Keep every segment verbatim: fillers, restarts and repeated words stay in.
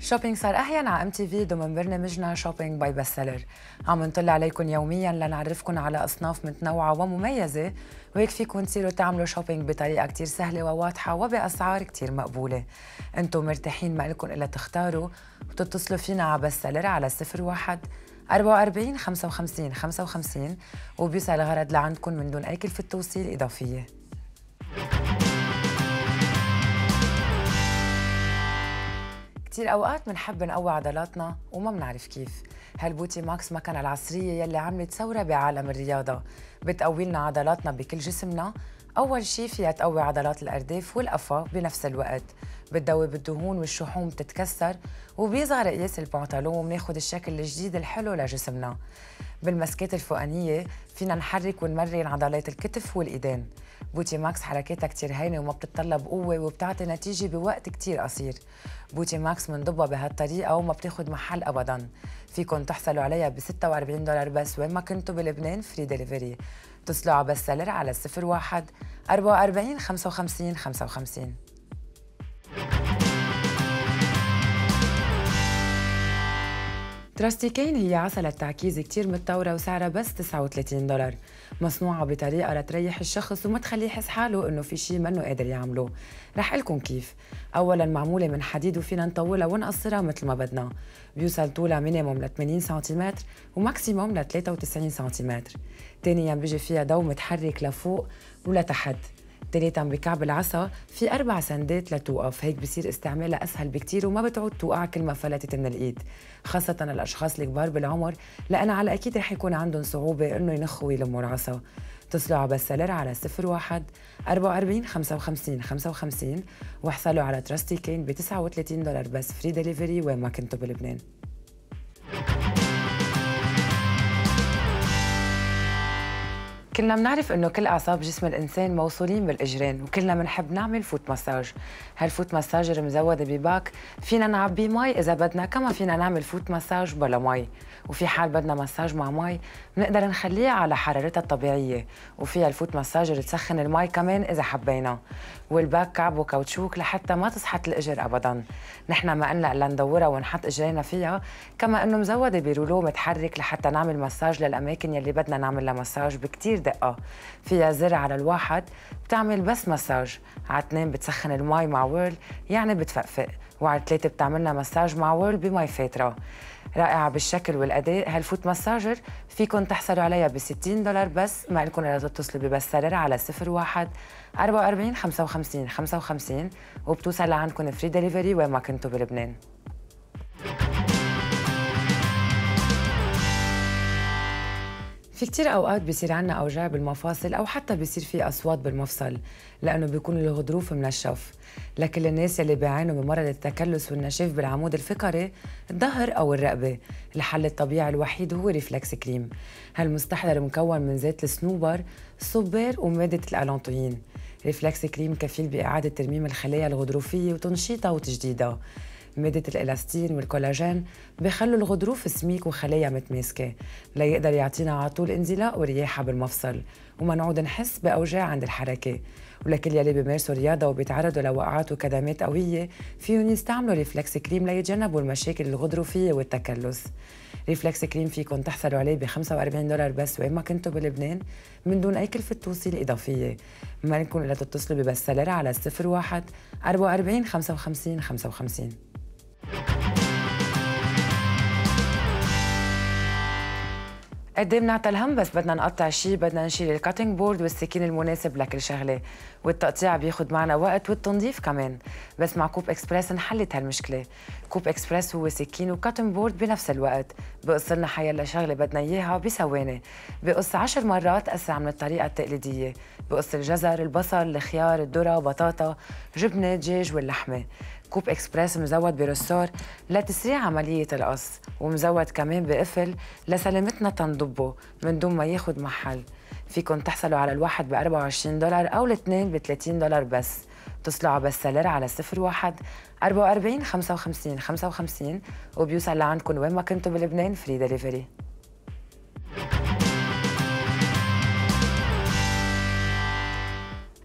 شوبينج صار أحيانا على ام تي في ضمن برنامجنا شوبينج باي بست سيلر. عم نطلع عليكم يوميا لنعرفكم على أصناف متنوعة ومميزة، وهيك فيكم تصيروا تعملوا شوبينج بطريقة كتير سهلة وواضحة وبأسعار كتير مقبولة. انتم مرتاحين، ما لكم إلا تختاروا وتتصلوا فينا على بست سيلر على صفر واحد أربعة وأربعين خمسة وخمسين خمسة وخمسين وبيوصل الغرض لعندكم من دون أي كلفة توصيل إضافية. كتير أوقات منحب نقوي عضلاتنا وما منعرف كيف. هالبوتي ماكس مكنة العصرية يلي عملت ثورة بعالم الرياضة، بتقوي لنا عضلاتنا بكل جسمنا. أول شي فيها تقوي عضلات الأرداف والقفا بنفس الوقت، بتدوب الدهون والشحوم بتتكسر، وبيصغر قياس البنطلون وبناخد الشكل الجديد الحلو لجسمنا. بالمسكات الفوقانية فينا نحرك ونمرن عضلات الكتف والإيدين. بوتي ماكس حركاتها كتير هينة وما بتتطلب قوة وبتعطي نتيجة بوقت كتير قصير. بوتي ماكس منضبها بهالطريقة وما بتاخد محل أبداً. فيكن تحصلوا عليها ب ستة وأربعين دولار بس وين ما كنتوا بلبنان، فري ديليفري. اتصلوا على بست سيلر على صفر واحد أربعة وأربعين خمسة وخمسين خمسة وخمسين. تراستيكين هي عسل التعكيز كتير متطورة وسعرها بس تسعة وثلاثين دولار، مصنوعة بطريقة لتريح الشخص وما تخليه يحس حاله إنه في شي منه قادر يعمله. رح قلكن كيف. أولاً معمولة من حديد وفينا نطولها ونقصرها مثل ما بدنا. بيوصل طولها مينيموم ل ثمانين سنتيمتر وماكسيموم ل ثلاثة وتسعين سنتيمتر. تانياً بيجي فيها ضو متحرك لفوق ولتحت. تالتاً بكعب العصا في أربع سندات لتوقف، هيك بصير استعمالها أسهل بكتير وما بتعود توقع كل ما فلتت من الإيد، خاصة الأشخاص الكبار بالعمر، لأن على أكيد رح يكون عندهم صعوبة إنه ينخوا ويلموا العصا. اتصلوا على بست سيلر على صفر واحد أربعة وأربعين خمسة وخمسين خمسة وخمسين واحصلوا على تراستيكين ب تسعة وثلاثين دولار بس، فري ديليفري وين ما كنتوا بلبنان. كلنا بنعرف انه كل اعصاب جسم الانسان موصولين بالاجرين، وكلنا بنحب نعمل فوت مساج. هالفوت مساجر مزوده بباك فينا نعبيه مي اذا بدنا، كما فينا نعمل فوت مساج بلا مي، وفي حال بدنا مساج مع مي بنقدر نخليها على حرارتها الطبيعيه، وفيها الفوت مساجر تسخن المي كمان اذا حبينا. والباك كعب وكاوتشوك لحتى ما تسحت الاجر ابدا. نحن ما قلنا الا ندورها ونحط اجرينا فيها، كما انه مزوده برولو متحرك لحتى نعمل مساج للاماكن يلي بدنا نعمل لها مساج بكتير دقة. فيها زر على الواحد بتعمل بس مساج، على اثنين بتسخن المي مع ويرل يعني بتفقفق، وعلى ثلاثة بتعملنا مساج مع ويرل بمي فاترة. رائعة بالشكل والأداء هالفوت مساجر، فيكن تحصلوا عليها ب ستين دولار بس، ما لكم إلا تتصلوا ببست سيلر على صفر واحد أربعة وأربعين خمسة وخمسين خمسة وخمسين وبتوصل لعندكم فري ديليفري وين ما كنتوا بلبنان. في كتير أوقات بيصير عنا أوجاع بالمفاصل أو حتى بيصير في أصوات بالمفصل، لأنه بيكون الغضروف منشف. لكل الناس يلي بيعانوا من مرض التكلس والنشاف بالعمود الفقري، الظهر أو الرقبة، الحل الطبيعي الوحيد هو ريفلكس كريم. هالمستحضر مكون من زيت الصنوبر، الصبار ومادة الألانتوين. ريفلكس كريم كفيل بإعادة ترميم الخلايا الغضروفية وتنشيطها وتجديدها. مادة الإلاستين والكولاجين بيخلوا الغضروف سميك وخلايا متماسكة، ليقدر يعطينا على طول انزلاق ورياحة بالمفصل، وما نعود نحس بأوجاع عند الحركة. ولكل يلي بيمارسوا رياضة وبيتعرضوا لوقعات وكدمات قوية، فيهم يستعملوا ريفلكس كريم ليتجنبوا المشاكل الغضروفية والتكلس. ريفلكس كريم فيكم تحصلوا عليه ب خمسة وأربعين دولار بس وين ما كنتوا بلبنان، من دون أي كلفة توصيل إضافية. ما لكم إلا تتصلوا ببست سيلر على صفر واحد أربعة وأربعين خمسة وخمسين خمسة وخمسين. قد ايه بنعطى الهم بس بدنا نقطع شيء، بدنا نشيل الكاتنج بورد والسكين المناسب لكل شغله، والتقطيع بياخد معنا وقت والتنظيف كمان. بس مع كوب اكسبرس انحلت هالمشكله. كوب اكسبرس هو سكين وكاتنج بورد بنفس الوقت، بقص لنا حيلا شغله بدنا اياها بثواني، بقص عشر مرات اسرع من الطريقه التقليديه. بقص الجزر، البصل، الخيار، الذره، بطاطا، جبنه، دجاج واللحمه. كوب اكسبرس مزود برسور لتسريع عملية القص، ومزود كمان بقفل لسلامتنا تنضبه من دون ما ياخد محل. فيكن تحصلوا على الواحد ب أربعة وعشرين دولار أو الاثنين ب ثلاثين دولار بس. اتصلوا على بست سيلر على صفر واحد أربعة وأربعين خمسة وخمسين خمسة وخمسين وبيوصل لعندكم وين ما كنتوا بلبنان، فري ديليفري.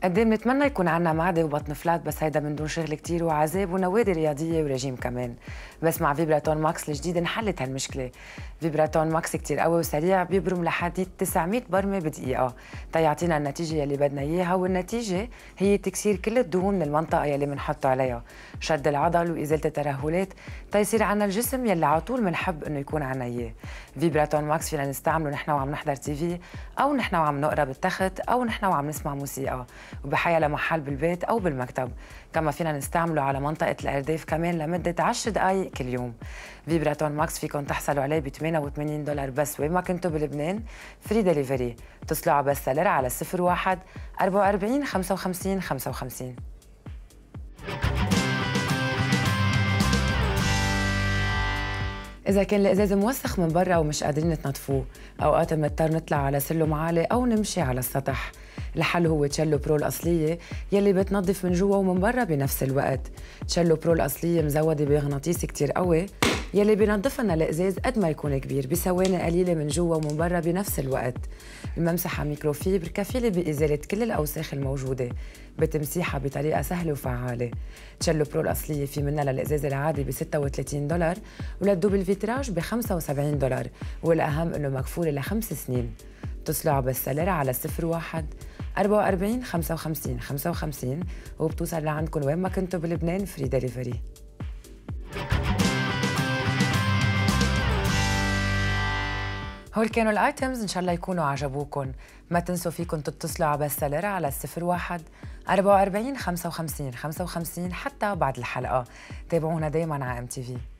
قد ايه بنتمنى يكون عنا معدة وبطن فلات، بس هيدا من دون شغل كتير وعذاب ونوادي رياضية ورجيم كمان. بس مع فيبراتون ماكس الجديد انحلت هالمشكلة. فيبراتون ماكس كتير قوي وسريع، بيبرم لحديد تسعمية برمة بدقيقة تيعطينا النتيجة يلي بدنا اياها، والنتيجة هي تكسير كل الدهون من المنطقة يلي بنحطه عليها، شد العضل وإزالة الترهلات تيصير عنا الجسم يلي على طول بنحب انه يكون عنا اياه. فيبراتون ماكس فينا نستعمله نحن وعم نحضر تي في، او نحن وعم نقرا بالتخت، او نحن وعم نسمع موسيقى، وبحيا لمحل بالبيت أو بالمكتب. كما فينا نستعمله على منطقة الأرداف كمان لمدة عشر دقايق كل يوم. فيبراتون ماكس فيكم تحصلوا عليه ب ثمانية وثمانين دولار بس وين ما كنتوا بلبنان، فري دليفري. اتصلوا على بس سلر على صفر واحد أربعة وأربعين خمسة وخمسين خمسة وخمسين. إذا كان الإزاز موسخ من برا ومش قادرين تنظفوه، أوقات بنضطر نطلع على سلم عالي أو نمشي على السطح. الحل هو تشيلو برو الأصلية يلي بتنظف من جوا ومن برا بنفس الوقت. تشيلو برو الأصلية مزودة بمغناطيس كتير قوي يلي بينظف لنا الإزاز قد ما يكون كبير بثواني قليلة من جوا ومن برا بنفس الوقت. الممسحة ميكروفيبر كفيلة بإزالة كل الأوساخ الموجودة بتمسيحها بطريقة سهلة وفعالة. تشيلو برو الأصلية في منها للإزاز العادي ب ستة وثلاثين دولار وللدوبل فيتراج ب خمسة وسبعين دولار، والأهم إنه مكفولة لخمس سنين. اتصلوا على بس سلر على صفر واحد أربعة وأربعين خمسة وخمسين خمسة وخمسين وبتوصل لعندكم وين ما كنتوا بلبنان، فري دليفري. هول كانوا الايتمز، ان شاء الله يكونوا عجبوكم. ما تنسوا فيكم تتصلوا على بس سلر على صفر واحد أربعة وأربعين خمسة وخمسين خمسة وخمسين حتى بعد الحلقة. تابعونا دايما على ام تي في.